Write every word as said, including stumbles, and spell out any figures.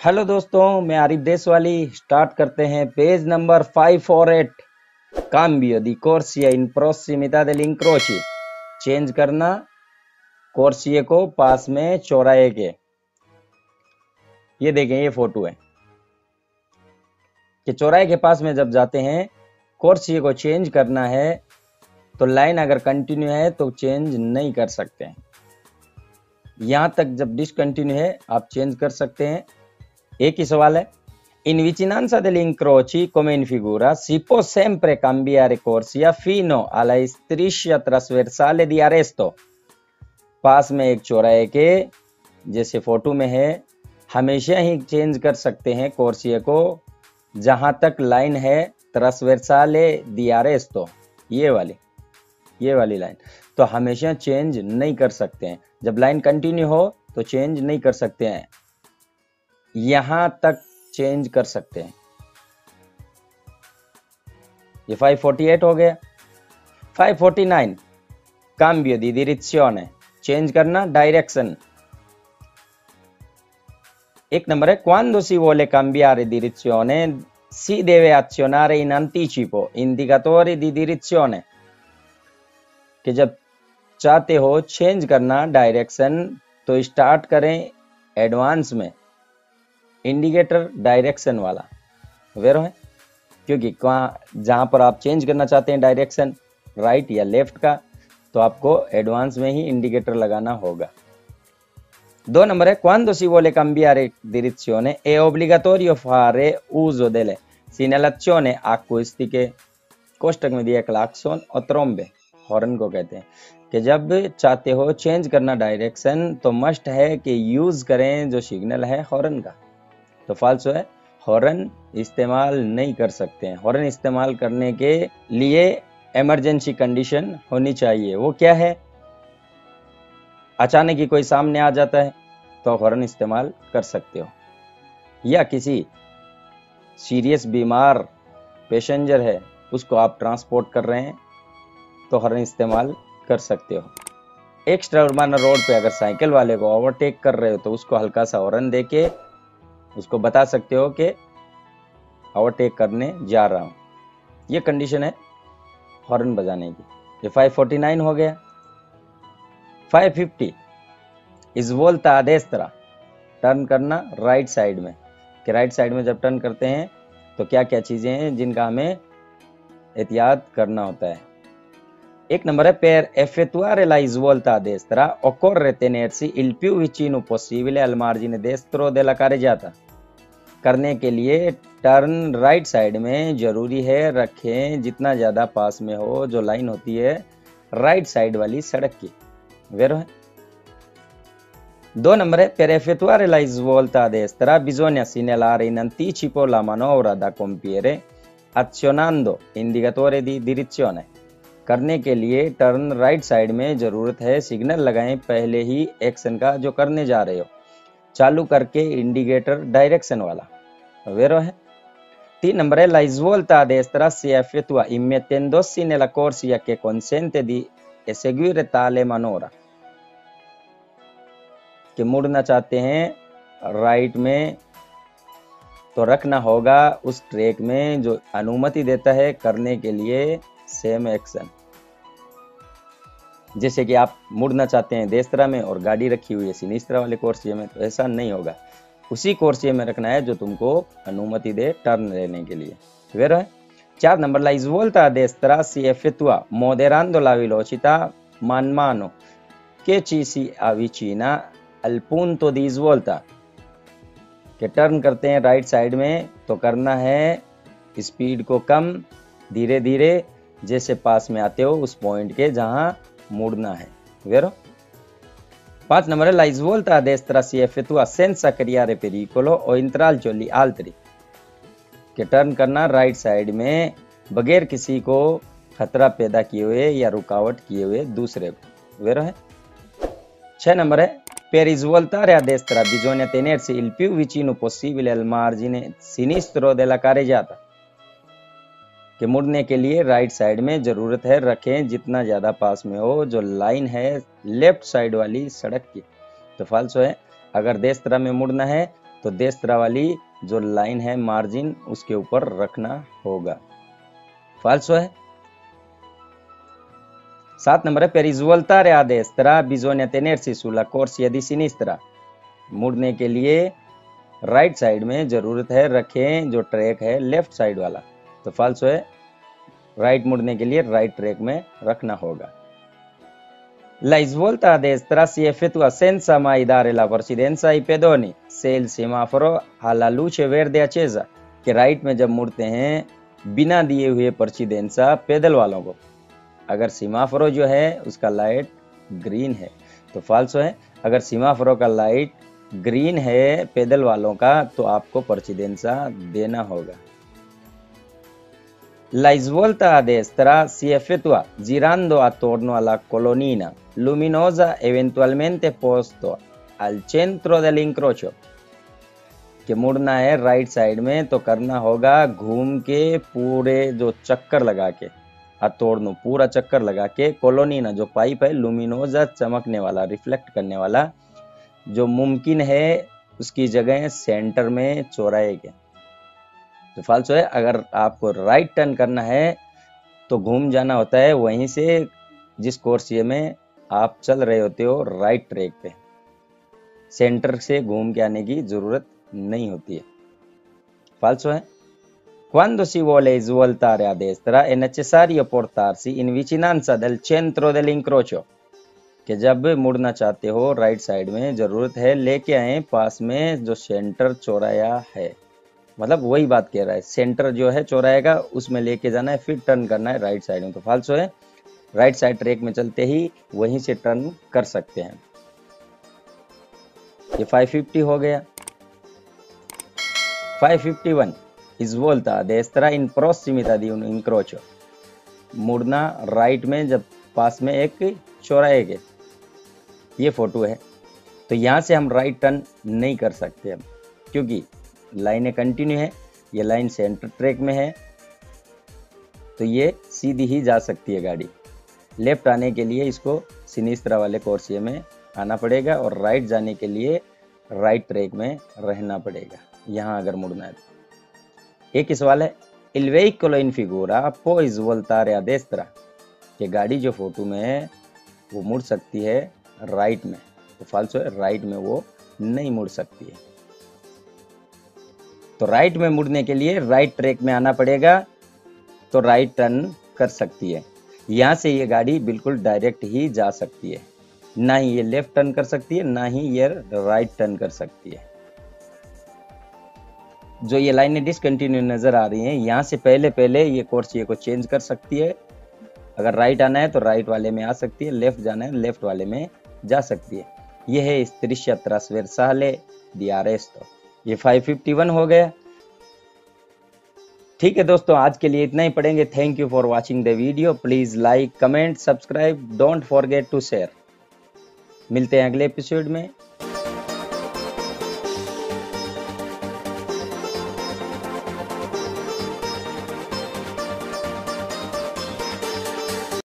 Hello दोस्तों, मैं Arif Deshwali. Start करते हैं page number five four eight. Cambio di corsia in prossimità dell'incroci। Change करना कोर्सिए को पास में चौराहे के। ये देखें, ये फोटो है कि चौराहे के पास में जब जाते हैं कोर्सिए को चेंज करना है तो लाइन अगर कंटिन्यू है तो चेंज नहीं कर सकते हैं। यहां तक जब डिसकंटिन्यू है आप चेंज कर सकते हैं। एक ही सवाल है, in vicinanza degli incroci come in figura si può sempre cambiare corsia fino alla striscia trasversale di arresto। पास में एक चौराहे के जैसे फोटो में है, हमेशा ही चेंज कर सकते हैं कोर्सिया को जहां तक लाइन है ट्रांसवर्साले दी अरेस्तो, ये वाली ये वाली लाइन, तो हमेशा चेंज नहीं कर सकते हैं। जब लाइन कंटिन्यू हो तो चेंज नहीं कर सकते हैं, यहां तक चेंज कर सकते हैं। ये फाइव फोर्टी एट हो गया। Five forty nine cambio di direzione, change करना डायरेक्शन। एक नंबर है, quando si vuole cambiare direzione si deve azionare in anticipo indicatori di direzione। कि जब चाहते हो चेंज करना डायरेक्शन तो स्टार्ट करें एडवांस में इंडिकेटर डायरेक्शन वाला। वेरो है, क्योंकि जहां पर आप चेंज करना चाहते हैं डायरेक्शन राइट या लेफ्ट का, तो आपको एडवांस में ही इंडिकेटर लगाना होगा। दो नंबर है, quando si vuole cambiare direzione è obbligatorio fare uso delle segnalazioni acustiche। कोष्टक में दिया क्लाक्सन और ट्रोम्बे, हॉर्न को कहते हैं। कि जब चाहते हो चेंज करना डायरेक्शन तो मस्ट है कि यूज करें जो सिग्नल है हॉर्न का। तो फाल्सो है, हॉर्न इस्तेमाल नहीं कर सकते हैं। हॉर्न इस्तेमाल करने के लिए इमरजेंसी कंडीशन होनी चाहिए। वो क्या है, अचानक ही कोई सामने आ जाता है तो हॉर्न इस्तेमाल कर सकते हो, या किसी सीरियस बीमार पैसेंजर है उसको आप ट्रांसपोर्ट कर रहे हैं तो हॉर्न इस्तेमाल कर सकते हो। एक्स्ट्रा उर्बाना रोड पे अगर साइकिल वाले को ओवरटेक कर रहे हो तो उसको हल्का सा हॉर्न देके उसको बता सकते हो कि ओवरटेक करने जा रहा हूं। ये कंडीशन है हॉर्न बजाने की। ये फाइव फोर्टी नाइन हो गया। फाइव फिफ्टी इस वोल्टा अडेस्त्रा, टर्न करना राइट साइड में। कि राइट साइड में जब टर्न करते हैं तो क्या क्या चीजें हैं जिनका हमें एहतियात करना होता है। एक नंबर है, per effettuare la svolta a destra occorre tenersi il più vicino possibile al margine destro della carreggiata। करने के लिए टर्न राइट साइड में जरूरी है रखें जितना ज्यादा पास में हो जो लाइन होती है राइट साइड वाली सड़क की। वेरो है। दो नंबर है, per effettuare la svolta a destra bisogna segnalare in anticipo la manovra da compiere azionando indicatore di direzione। करने के लिए टर्न राइट साइड में जरूरत है सिग्नल लगाएं पहले ही एक्शन का जो करने जा रहे हो, चालू करके इंडिकेटर डायरेक्शन वाला। वेरो है। तीन नंबर है, la svolta a destra si effettua immettendosi nella corsia che consente di eseguire tale manovra। कि मुड़ना चाहते हैं राइट में तो रखना होगा उस ट्रैक में जो अनुमति देता है करने के लिए सेम एक्शन। जैसे कि आप मुड़ना चाहते हैं देस्त्रा में और गाड़ी रखी हुई है सिनिस्त्रा वाले कोर्सिया में, तो ऐसा नहीं होगा। उसी कोर्सिया में रखना है जो तुमको अनुमति दे टर्न लेने के लिए। वेरो है। चार number, la svolta a destra si effettua moderando la velocità man mano che ci si avvicina al punto di svolta। कि टर्न करते हैं राइट साइड में तो करना है स्पीड को कम धीरे धीरे जैसे पास में आते हो उस पॉइंट के जहां मुड़ना है। वेरो। पांच नंबर है, la svolta a destra si effettua senza creare pericolo o intralcio agli altri। कि टर्न करना राइट साइड में बगैर किसी को खतरा पैदा किए हुए या रुकावट किए हुए दूसरे को। वेरो है। छह नंबर है, per svoltare a destra bisogna tenersi il più vicino possibile al margine sinistro della carreggiata। कि मुड़ने के लिए राइट साइड में जरूरत है रखें जितना ज्यादा पास में हो जो लाइन है लेफ्ट साइड वाली सड़क की। तो फाल्सो है, अगर देस्त्रा में मुड़ना है तो देस्त्रा वाली जो लाइन है मार्जिन उसके ऊपर रखना होगा। फाल्सो है। सात नंबर है per svoltare a destra bisogna tenersi sulla corsia di sinistra। मुड़ने के लिए राइट साइड में जरूरत है रखें जो ट्रैक है लेफ्ट साइड वाला। तो फाल्सो है, राइट मुड़ने के लिए राइट ट्रैक में रखना होगा। La svolta a destra si effettua senza mai dare la precedenza ai pedoni se il semaforo ha la luce verde accesa। कि राइट में जब मुड़ते हैं बिना दिए हुए पर्चिदेंसा पैदल वालों को, अगर सीमाफोरो जो है उसका लाइट ग्रीन है तो फाल्सो है। अगर सीमाफोरो का लाइट ग्रीन है पैदल वालों का तो आपको पर्चिदेंसा देना होगा। La svolta a destra si effettua girando attorno alla colonnina luminosa eventualmente posto al centro dell'incrocio। कि मुड़ना है राइट साइड में तो करना होगा घूम के पूरे जो चक्कर लगा के, अतोड़नो पूरा चक्कर लगा के, कोलोनीना जो पाइप है लुमिनोजा चमकने वाला रिफ्लेक्ट करने वाला, जो मुमकिन है उसकी जगह सेंटर में चौराहे के। तो फाल्सो है। अगर आपको राइट टर्न करना है तो घूम जाना होता है वहीं से जिस कोर्सिये में आप चल रहे होते हो राइट ट्रैक पे, सेंटर से घूम के आने की जरूरत नहीं होती है। फाल्सो है। Quando si vuole svoltare a destra è necessario portarsi in vicinanza del centro dell'incrocio। कि जब मुड़ना चाहते हो राइट साइड में जरूरत है लेके आए पास में जो सेंटर चौराया है, मतलब वही बात कह रहा है, सेंटर जो है चौराहे का उसमें लेके जाना है फिर टर्न करना है राइट साइड में। तो फाल्सो है, राइट साइड ट्रैक में चलते ही वहीं से टर्न कर सकते हैं। ये पाँच सौ पचास हो गया। पाँच सौ इक्यावन svolta a destra in prossimità di un incrocio। मुड़ना राइट में जब पास में एक चौराहे के। ये फोटो है तो यहाँ से हम राइट टर्न नहीं कर सकते हम, क्योंकि लाइनें कंटिन्यू है, ये लाइन सेंटर ट्रैक में है तो ये सीधी ही जा सकती है गाड़ी। लेफ्ट आने के लिए इसको सिनिस्त्रा वाले कोर्सिये में आना पड़ेगा और राइट जाने के लिए राइट ट्रैक में रहना पड़ेगा यहाँ अगर मुड़ना है। एक सवाल है Il veicolo in figura può svoltare a destra। कि गाड़ी जो फोटो में है वो मुड़ सकती है राइट में। तो फाल्सो है, राइट में वो नहीं मुड़ सकती है। तो राइट में मुड़ने के लिए राइट ट्रैक में आना पड़ेगा तो राइट टर्न कर सकती है। यहाँ से ये गाड़ी बिल्कुल डायरेक्ट ही जा सकती है, ना ही ये लेफ्ट टर्न कर सकती है ना ही ये राइट टर्न कर सकती है। जो ये लाइनें डिसकंटिन्यू नजर आ रही हैं यहाँ से पहले पहले ये कोर्सिये को चेंज कर सकती है। अगर राइट आना है तो राइट वाले में आ सकती है, लेफ्ट जाना है लेफ्ट वाले में जा सकती है। ये है striscia trasversale di arresto। ये पाँच सौ इक्यावन हो गया। ठीक है दोस्तों, आज के लिए इतना ही पढ़ेंगे। Thank you for watching the video. Please like comment subscribe, don't forget to share. मिलते हैं अगले एपिसोड में।